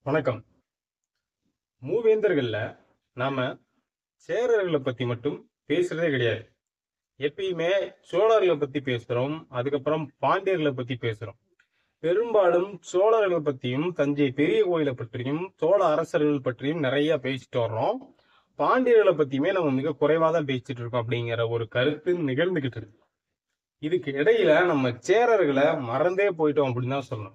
வணக்கம். மூவேந்தர்கள்ல நாம சேரர்களை பத்தி மட்டும் பேசுறதே கிடையாது. எப்பயுமே சோழர்களை பத்தி பேசுறோம். அதுக்கப்புறம் பாண்டியர்களை பத்தி பேசுறோம். பெரும்பாலும் சோழர்களை பத்தியும் தஞ்சை பெரிய கோயிலை பற்றியும் சோழ அரசர்கள் பற்றியும் நிறைய பேசிட்டு வர்றோம். பாண்டியர்களை பத்தியுமே நம்ம மிக குறைவா தான் பேசிட்டு இருக்கோம் அப்படிங்கிற ஒரு கருத்து நிகழ்ந்துகிட்டு இருக்கு. இதுக்கு இடையில நம்ம சேரர்களை மறந்தே போயிட்டோம் அப்படின்னு தான் சொல்லணும்.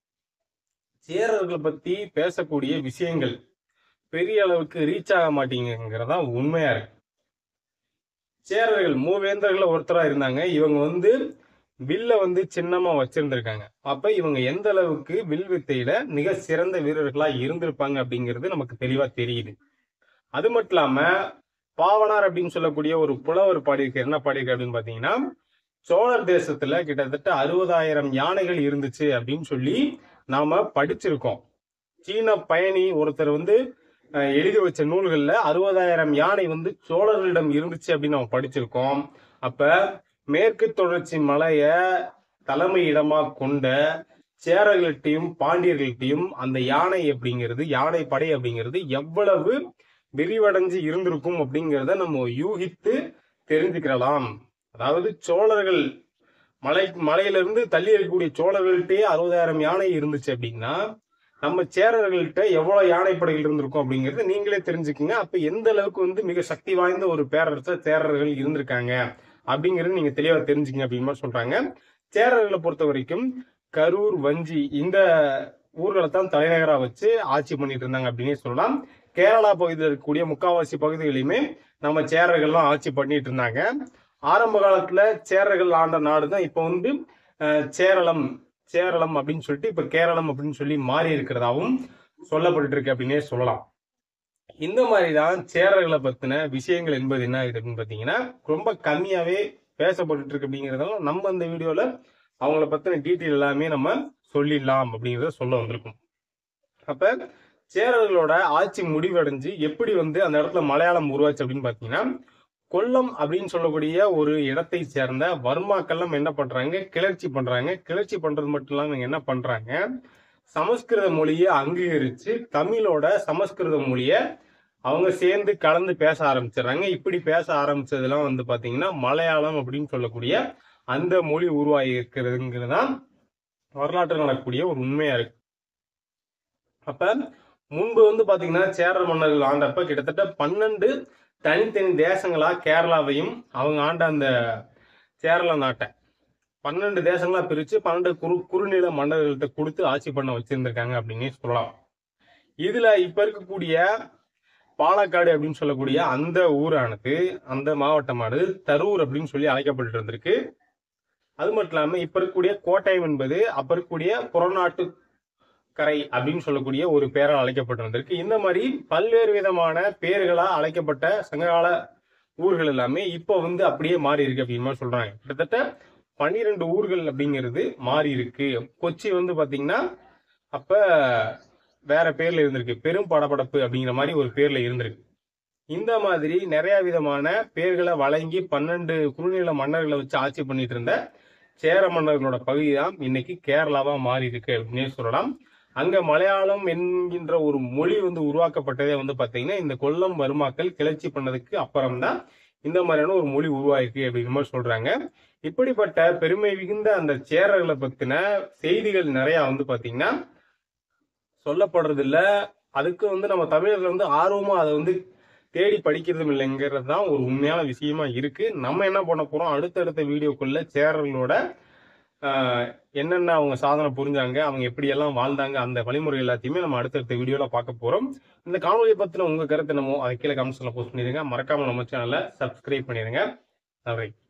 சேரர்களை பத்தி பேசக்கூடிய விஷயங்கள் பெரிய அளவுக்கு ரீச் ஆக மாட்டேங்கிறதா உண்மையா இருக்கு. சேரர்கள் மூவேந்தர்கள் ஒருத்தரா இருந்தாங்க. இவங்க வில்ல சின்னமா வச்சிருந்திருக்காங்க. அப்ப இவங்க எந்த அளவுக்கு வில் வித்தையில மிக சிறந்த வீரர்களா இருந்திருப்பாங்க அப்படிங்கிறது நமக்கு தெளிவா தெரியுது. அது மட்டும் இல்லாம பாவனார் அப்படின்னு சொல்லக்கூடிய ஒரு புலவர் பாடியிருக்காரு. என்ன பாடியிருக்காரு அப்படின்னு பாத்தீங்கன்னா, சோழர் தேசத்துல கிட்டத்தட்ட 60,000 யானைகள் இருந்துச்சு அப்படின்னு சொல்லி நாம படிச்சிருக்கோம். சீன பயணி ஒருத்தர் எழுதி வச்ச நூல்கள்ல 60,000 யானை சோழர்களிடம் இருந்துச்சு அப்படின்னு நம்ம படிச்சிருக்கோம். அப்ப மேற்கு தொடர்ச்சி மலைய தலைமை இடமா கொண்ட சேரர்கள்ட்டையும் பாண்டியர்கள்ட்டையும் அந்த யானை படை அப்படிங்கிறது எவ்வளவு விரிவடைஞ்சு இருந்திருக்கும் அப்படிங்கிறத நம்ம யூகித்து தெரிஞ்சுக்கலாம். அதாவது சோழர்கள் மலையிலிருந்து தள்ளி இருக்கக்கூடிய சோழர்கள்ட்டே 60,000 யானை இருந்துச்சு அப்படின்னா நம்ம சேரர்கள்ட்ட எவ்வளவு யானைப்படைகள் இருந்திருக்கும் அப்படிங்கறது நீங்களே தெரிஞ்சுக்கங்க. அப்ப எந்த அளவுக்கு மிக சக்தி வாய்ந்த ஒரு பேரரசர் சேரர்கள் இருந்திருக்காங்க அப்படிங்கறது நீங்க தெளிவா தெரிஞ்சுக்கங்க அப்படின்னு சொல்றாங்க. சேரர்களை பொறுத்த வரைக்கும் கரூர், வஞ்சி இந்த ஊர்களை தான் தலைநகரா வச்சு ஆட்சி பண்ணிட்டு இருந்தாங்க அப்படின்னே சொல்லலாம். கேரளா பகுதியில் இருக்கக்கூடிய முக்காவாசி பகுதிகளையுமே நம்ம சேரர்கள்லாம் ஆட்சி பண்ணிட்டு இருந்தாங்க. ஆரம்ப காலத்துல சேரர்கள் ஆண்ட நாடுதான் இப்ப சேரளம் அப்படின்னு சொல்லிட்டு இப்ப கேரளம் அப்படின்னு சொல்லி மாறி இருக்கிறதாவும் சொல்லப்பட்டு இருக்கு அப்படின்னே சொல்லலாம். இந்த மாதிரிதான் சேரர்களை பத்தின விஷயங்கள் என்பது என்ன ஆகுது அப்படின்னு பாத்தீங்கன்னா ரொம்ப கம்மியாவே பேசப்பட்டு இருக்கு அப்படிங்கறதால நம்ம இந்த வீடியோல அவங்கள பத்தின டீட்டெயில் எல்லாமே நம்ம சொல்லிடலாம் அப்படிங்கறத சொல்ல வந்திருக்கும். அப்ப சேரர்களோட ஆட்சி முடிவடைஞ்சு எப்படி அந்த இடத்துல மலையாளம் உருவாச்சு அப்படின்னு பாத்தீங்கன்னா, கொல்லம் அப்படின்னு சொல்லக்கூடிய ஒரு இடத்தை சேர்ந்த வர்மாக்கள்லாம் என்ன பண்றாங்க, கிளர்ச்சி பண்றாங்க. கிளர்ச்சி பண்றது மட்டும் இல்லாம என்ன பண்றாங்க, சமஸ்கிருத மொழியை அங்கீகரிச்சு தமிழோட சமஸ்கிருத மொழிய அவங்க சேர்ந்து கலந்து பேச ஆரம்பிச்சிடறாங்க. இப்படி பேச ஆரம்பிச்சதுலாம் பாத்தீங்கன்னா மலையாளம் அப்படின்னு சொல்லக்கூடிய அந்த மொழி உருவாகி இருக்கிறதுங்கிறதுதான் வரலாற்று நடக்கக்கூடிய ஒரு உண்மையா இருக்கு. அப்ப முன்பு பாத்தீங்கன்னா சேர மன்னர்கள் ஆண்டப்ப கிட்டத்தட்ட 12 தனித்தனி தேசங்களா கேரளாவையும் அவங்க ஆண்ட அந்த கேரள நாட்டை 12 தேசங்களா பிரிச்சு 12 குறுநில மன்னர்கள்ட்ட கொடுத்து ஆட்சி பண்ண வச்சிருந்திருக்காங்க அப்படின்னு சொல்லலாம். இதுல இப்ப இருக்கக்கூடிய பாலக்காடு அப்படின்னு சொல்லக்கூடிய அந்த ஊரானது, அந்த மாவட்டமானது தரூர் அப்படின்னு சொல்லி அழைக்கப்பட்டு இருந்திருக்கு. அது மட்டும் இல்லாம இப்ப இருக்கக்கூடிய கோட்டயம் என்பது அப்ப இருக்கக்கூடிய புறநாட்டு கரை அப்படின்னு சொல்லக்கூடிய ஒரு பேரால் அழைக்கப்பட்டிருந்திருக்கு. இந்த மாதிரி பல்வேறு விதமான பேர்களா அழைக்கப்பட்ட சங்ககால ஊர்கள் எல்லாமே இப்போ அப்படியே மாறி இருக்கு அப்படின்னு சொல்றாங்க. கிட்டத்தட்ட 12 ஊர்கள் அப்படிங்கிறது மாறி இருக்கு. கொச்சி பாத்தீங்கன்னா அப்ப வேற பேர்ல இருந்திருக்கு, பெரும் படபடப்பு அப்படிங்கிற மாதிரி ஒரு பேர்ல இருந்திருக்கு. இந்த மாதிரி நிறைய விதமான பேர்களை வழங்கி 12 குறுநில மன்னர்களை வச்சு ஆட்சி பண்ணிட்டு இருந்த சேர மன்னர்களோட பகுதி தான் இன்னைக்கு கேரளாவா மாறி இருக்கு அப்படின்னு சொல்லலாம். அங்க மலையாளம் என்கின்ற ஒரு மொழி உருவாக்கப்பட்டதே பாத்தீங்கன்னா இந்த கொல்லம் வர்மாக்கள் கிளர்ச்சி பண்ணதுக்கு அப்புறம்தான் இந்த மாதிரியான ஒரு மொழி உருவாயிருக்கு அப்படிங்கிற மாதிரி சொல்றாங்க. இப்படிப்பட்ட பெருமை மிகுந்த அந்த சேரர்களை பத்தின செய்திகள் நிறைய பாத்தீங்கன்னா சொல்லப்படுறது இல்ல. அதுக்கு நம்ம தமிழர்கள் ஆர்வமா அதை தேடி படிக்கிறதும் இல்லைங்கிறது தான் ஒரு உண்மையான விஷயமா இருக்கு. நம்ம என்ன பண்ண போறோம், அடுத்தடுத்த வீடியோக்குள்ள சேரர்களோட என்னென்ன அவங்க சாதனை புரிஞ்சாங்க, அவங்க எப்படி எல்லாம் வாழ்ந்தாங்க, அந்த வழிமுறை எல்லாத்தையுமே நம்ம அடுத்தடுத்த வீடியோல பார்க்க போறோம். இந்த காணொலியை பத்தின உங்க கருத்து என்னமோ அதை கீழே கமெண்ட்ஸ்ல போஸ்ட் பண்ணிடுங்க. மறக்காம நம்ம சேனலை சப்ஸ்கிரைப் பண்ணிடுங்க. நன்றி.